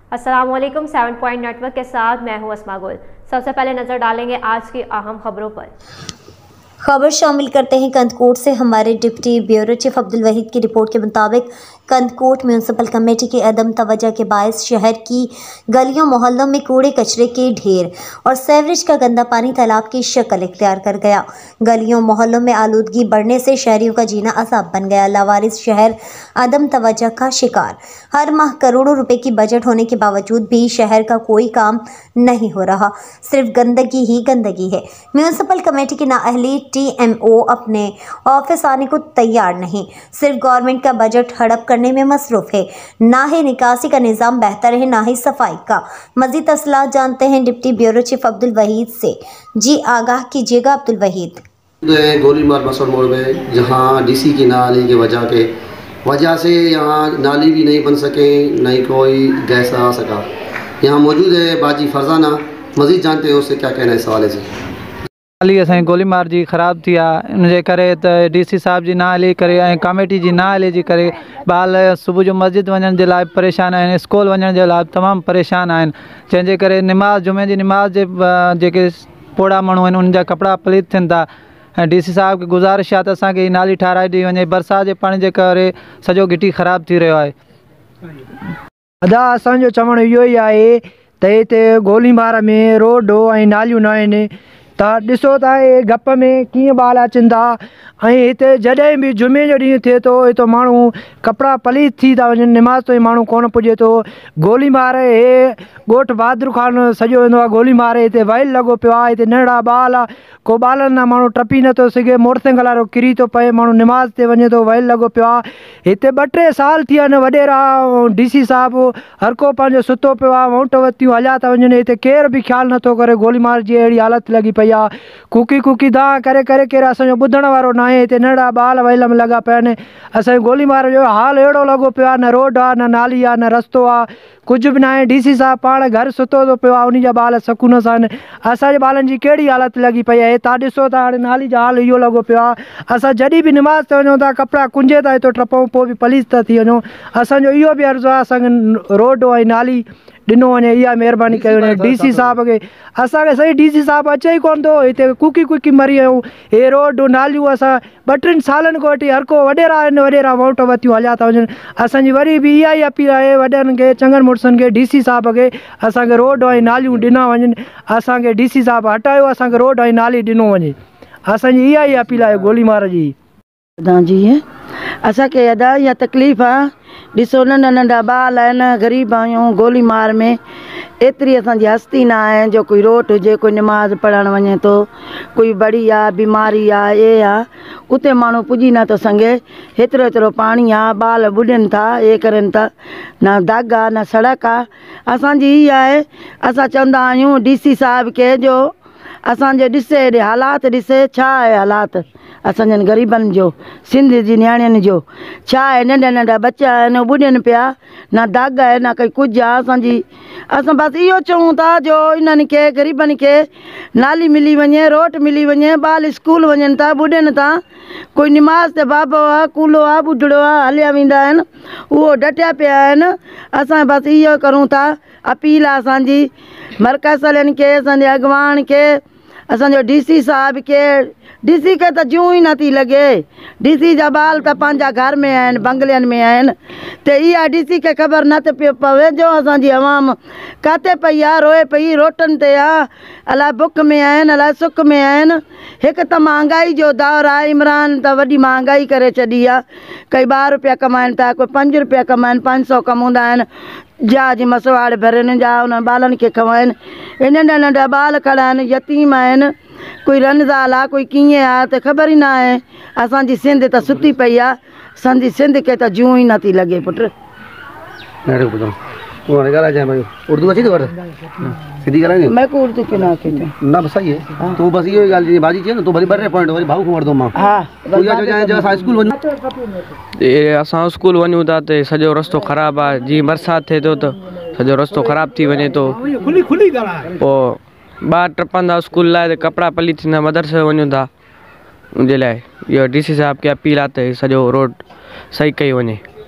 अस्सलामुअलैकुम 7 point network के साथ मैं हूं अस्मा गुल। सबसे पहले नजर डालेंगे आज की अहम खबरों पर। खबर शामिल करते हैं कंदकोट से। हमारे deputy bureau chief Abdul Waheed की रिपोर्ट के मुताबिक कंदकोट म्यूनसिपल कमेटी की अदम तवज्जो के बायस शहर की गलियों मोहल्लों में कूड़े कचरे के ढेर और सेवरेज का गंदा पानी तालाब की शक्ल इख्तियार कर गया। गलियों मोहल्लों में आलूदगी बढ़ने से शहरियों का जीना असाब बन गया। लावारिस शहर अदम तवज्जो का शिकार। हर माह करोड़ों रुपए की बजट होने के बावजूद भी शहर का कोई काम नहीं हो रहा, सिर्फ गंदगी ही गंदगी है। म्यूनसिपल कमेटी की नाअहली TMO अपने ऑफिस आने को तैयार नहीं, सिर्फ गवर्नमेंट का बजट हड़प करने में मसरूफ है। ना ही निकासी का निज़ाम बेहतर है, ना ही सफाई का। मज़ीद तफसीलात जानते हैं deputy bureau chief Abdul Waheed से। जी आगाह कीजिएगा अब्दुल वहीद। गोलीमार मसर मोड़ में जहाँ DC की नाली की वजह से यहाँ नाली भी नहीं बन सके, नहीं कोई गैस आ सका। यहाँ मौजूद है बाजी फरजाना, मज़ीद जानते हैं उससे क्या कहना है इस हवाले से। नाली असांजी गोलीमार जी ख़राब थी आहे, इनजे करे त DC साहब जी ना हली करे ऐं कमेटी जी ना हले जी करे ॿार सुबुह जो मस्जिद वञण जे लाइ परेशान आहिनि, स्कूल वञण जे लाइ तमामु परेशान आहिनि। जंहिंजे करे निमाज़ जुमे जी निमाज़ जे जेके पोड़ा माण्हू आहिनि उनजा कपिड़ा पलीत थियनि था। ऐं DC साहब खे गुज़ारिश आहे त असांखे हीअ नाली ठाराए ॾी वञे। बरसाति जे पाणी जे करे सॼो घिटी ख़राबु थी रहियो आहे। अदा असांजो चवणु इहो ई आहे त हिते गोलीमार में रोड ऐं नालियूं न आहिनि। त ॾिसो था हे गप में कीअं ॿार अचनि था ऐं हिते जॾहिं बि जुमे जो ॾींहुं थिए थो हिते माण्हू कपिड़ा पलीत थी था वञनि, निमाज़ ताईं माण्हू कोन पुॼे थो। गोलीमार हे ॻोठ बहादुर ख़ान सॼो वेंदो आहे। गोलीमार हिते वैल लॻो पियो आहे, हिते नंढड़ा ॿार को ॿारनि लाइ माण्हू टपी नथो सघे, मोटरसाइकिल वारो किरी थो पए, माण्हू निमाज़ ते वञे थो, वैल लॻो पियो आहे। हिते 2-3 साल थी विया आहिनि वॾेरा DC साहिबु हर को पंहिंजो सुतो पियो आहे, वोट वतियूं हलिया था वञनि। हिते केरु बि ख़्यालु नथो करे। गोलीमार जी अहिड़ी हालत लॻी पई आहे, कुकी दा करे करे केरु असांजो ॿुधण वारो न आहे। हिते नंढड़ा ॿार वैल में लॻा पिया आहिनि। असांजे गोलीमार जो हाल अहिड़ो लॻो पियो आहे, न रोड आहे, न नाली आहे, न रस्तो आहे, कुझु बि न आहे। DC साहिबु पाण घर सुतो थो पियो आहे, उन जा ॿार सुकून सां आहिनि। असांजे ॿारनि जी कहिड़ी हालत लॻी पई आहे। तव्हां ॾिसो था हाणे नाली जो हाल इहो लॻो पियो आहे। असां जॾहिं बि निमाज़ ते वञूं था कपिड़ा कुंजे था हितो टपूं, पोइ बि पलीस था थी वञूं। असांजो इहो बि अर्ज़ु आहे असांखे रोड ऐं नाली ॾिनो वञे, इहा महिरबानी कयो वञे DC साहिब खे। असांखे सही DC साहिबु अचे ई कोन थो। हिते कुकी मरी वियूं। हे रोड नालियूं असां 2-3 सालनि खां वठी हर को वॾेरा आहिनि, वॾेरा वोट वतियूं हलिया था वञनि। असांजी वरी बि इहा ई अपील आहे वॾनि खे, चङनि मुड़ुसनि खे, DC साहिब खे असांखे रोड ऐं नालियूं ॾिना वञनि। असांखे DC साहिबु हटायो, असांखे रोड ऐं नाली ॾिनो वञे। असांजी इहा ई अपील आहे गोलीमार जी। जी असांखे अदा इहा तकलीफ़ आहे। ॾिसो नंढा ॿार आहिनि, ग़रीब आहियूं। गोलीमार में एतिरी असांजी हस्ती न आहे जो कोई रोट हुजे, कोई निमाज़ पढ़णु वञे थो, कोई बड़ी आहे, बीमारी आहे, ये आहे, उते माण्हू पुॼी नथो सघे। हेतिरो पाणी आहे, ॿार ॿुॾनि था, हे करनि था, न दाग आहे, न सड़क आहे। असांजी इहा आहे, असां चवंदा आहियूं DC साहिब खे जो असांजे ॾिसे हेॾे हालात ॾिसे छा आहे हालात असांजनि ग़रीबनि जो, सिंध जी नियाणियुनि जो छा आहे। नंढा बच्चा आहिनि, ॿुॾनि पिया, न दाग आहे, न कोई कुझु आहे। असां बसि इहो चऊं था जो इन्हनि खे ग़रीबनि खे नाली मिली वञे, रोट मिली वञे, ॿार स्कूल वञनि था, ॿुॾनि था। कोई निमाज़ ते बाबो आहे, कूलो आहे, ॿुढड़ो आहे, हलिया वेंदा आहिनि, उहो डटिया पिया आहिनि। असां बसि इहो करूं था, अपील आहे असांजी मरकज़ वारनि खे, असांजे अॻवान खे, असांजो DC साहिब खे। DC खे त जूं ई नथी लॻे। DC जा ॿार त पंहिंजा घर में आहिनि, बंगलियुनि में आहिनि। त इहा DC खे ख़बर न थी पियो पवे जो असांजी अवाम किथे पई आहे, रोए पई, रोटनि ते आहे, अलाए बुख में आहिनि, अलाए सुख में आहिनि। हिकु त महांगाई जो दौरु आहे। इमरान त वॾी महांगाई करे छॾी आहे। कोई 12 रुपया कमाइनि था, कोई 5 रुपया कमाइनि, 500 कमाईंदा आहिनि। जहाज मसवाड़ भरनि जा उन्हनि ॿारनि खे खवाइनि। हे नंढा ॿार खड़ा आहिनि, यतीम आहिनि, कोई रनज़ाल आहे, कोई कीअं आहे त ख़बर ई न आहे। असांजी सिंध त सुती पई आहे। असांजी सिंध खे त जूं ई नथी लॻे पुटु। उर्दू अच्छी थी सिंधी ॻाल्हाईंदी? मैं को उर्दू के ना के ना बस सही है। तू बस इहो ॻाल्हि जी बाजी चए न, तू वरी 2 पॉइंट वरी भाऊ खे वठंदो मां। हा तू या जो असां स्कूल वञूं, असां स्कूल वञूं था त सॼो रस्तो ख़राबु आहे। जीअं बरसाति थिए थो त सॼो रस्तो ख़राबु थी वञे थो। पोइ ॿार टपंदा स्कूल लाइ त कपिड़ा पली थींदा, मदरसे वञूं था। उनजे लाइ इहो DC साहिब खे अपील आहे त सॼो रोड सही कई वञे।